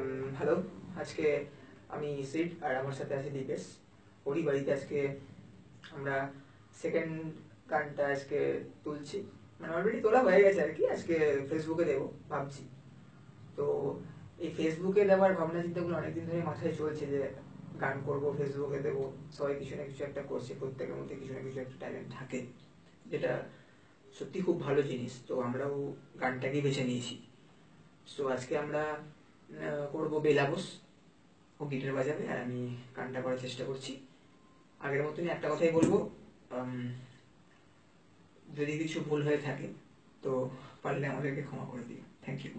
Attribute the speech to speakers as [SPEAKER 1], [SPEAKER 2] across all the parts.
[SPEAKER 1] Hello, আজকে আমি seed আর আমার সাথে আছে দীপেশ। ওরই বাড়িতে আজকে আমরা সেকেন্ড গানটা আজকে তুলছি, মানে অলরেডি তোলা হয়ে গেছে আর কি। আজকে ফেসবুকে দেবো ভাবছি। তো এই ফেসবুকে দেওয়ার ভাবনা চিন্তাগুলো অনেকদিন ধরে মাথায় চলছে যে গান করব, ফেসবুকে দেবো। সবাই কিছু না কিছু একটা করছে, প্রত্যেকের মধ্যে কিছু না কিছু একটা ট্যালেন্ট থাকে, যেটা সত্যি খুব ভালো জিনিস। তো আমরাও গানটাকেই বেছে নিয়েছি। সো আজকে আমরা করবো বেলা বোস। ও গিটার বাজাবে আর আমি গানটা করার চেষ্টা করছি। আগের মতনই একটা কথাই বলবো, যদি কিছু ভুল হয়ে থাকে তো পারলে আমাদেরকে ক্ষমা করে দিও। Thank you.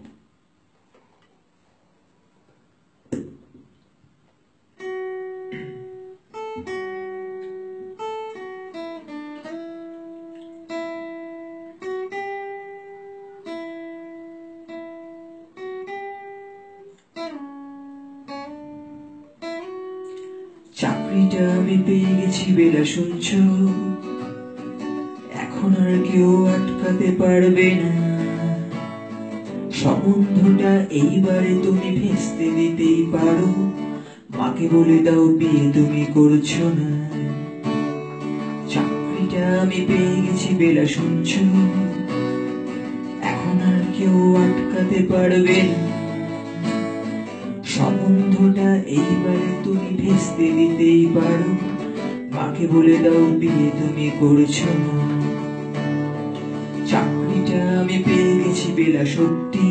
[SPEAKER 1] চাকরিটা আমি পেয়ে গেছি বেলা, শুনছো? এখন আর কেউ আটকাতে পারবে না। সম্বন্ধটা এইবারে তুমি ভেস্তে দিতেই পারো। মাকে বলে দাও বিয়ে তুমি করছো না। চাকরিটা আমি পেয়ে গেছি বেলা, শুনছো? এখন আর কেউ আটকাতে পারবে না। সম্বন্ধটা এইবারে তুমি ভেস্তে দিতেই পারো। মাকে বলে দাও বিয়ে তুমি করছো না। চাকরিটা আমি পেয়ে গেছি বেলা, সত্যি।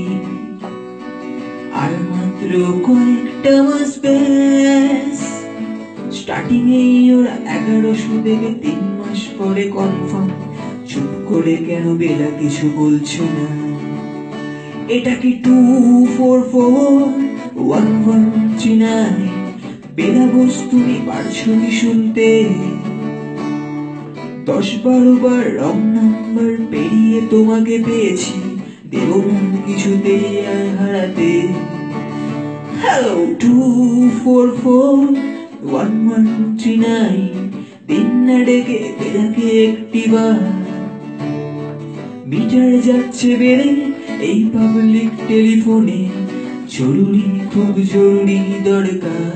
[SPEAKER 1] আর মাত্র কয়েকটা মাস ব্যাস। স্টার্টিং এই ওরা 1100 দেবে, 3 মাস পরে কনফার্ম। চুপ করে কেন বেলা কিছু বলছো না? এটা কি 2441139? বেলা বোস তুমি পারছো কি শুনতে? 10-12 বার রং নাম্বার পেরিয়ে তোমাকে পেয়েছি, দেব না কিছুতেই আর হারাতে। হ্যালো 2441139, দিন না ডেকে বেলাকে একটিবার। মিটার যাচ্ছে বেড়ে এই পাবলিক টেলিফোনে, জরুরি খুব জরুরি দরকার।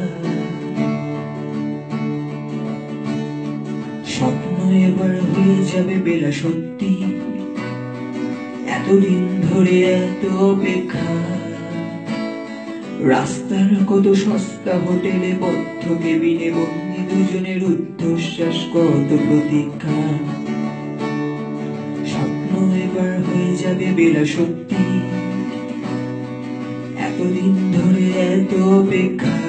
[SPEAKER 1] স্বপ্ন এবার হয়ে যাবে বেলা, সত্যি। এতদিন ধরে এত অপেক্ষা। রাস্তার কত সস্তা হোটেলে বদ্ধ কেবিনে বন্দি দুজনের রুদ্ধশ্বাস, কত প্রতীক্ষা। স্বপ্ন এবার হয়ে যাবে বেলা, সত্যি। এতদিন ধরে এত অপেক্ষা।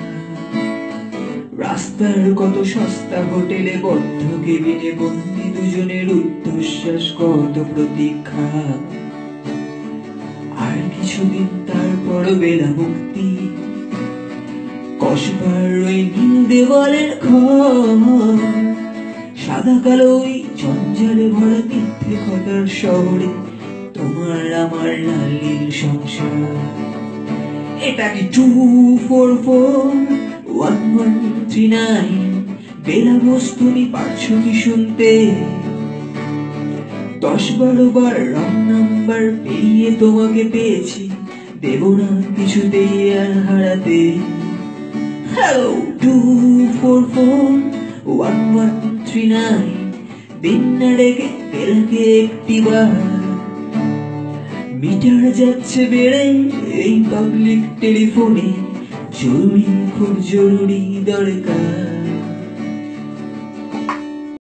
[SPEAKER 1] রাস্তার কত সস্তা হোটেলে বদ্ধ কেবিনে বন্দি দুজনের রুদ্ধশ্বাস, কত প্রতীক্ষা। আর কিছুদিন তারপর বেলা মুক্তি। কসবার ওই নীল দেওয়ালের ঘর, সাদা কালো ওই জঞ্জালে ভরা মিথ্যে কথার শহরে তোমার আমার লাল নীল সংসার। এটা কি 2441139? বেলা বোস তুমি পারছো কি শুনতে? 10-12 বার রং নাম্বার পেরিয়ে তোমাকে পেয়েছি, দেব না কিছুতেই আর হারাতে। হ্যালো 2441139, দিন না ডেকে বেলাকে একটিবার। মিটার যাচ্ছে বেড়ে এই পাবলিক টেলিফোনে, জরুরি খুব জরুরি দরকার।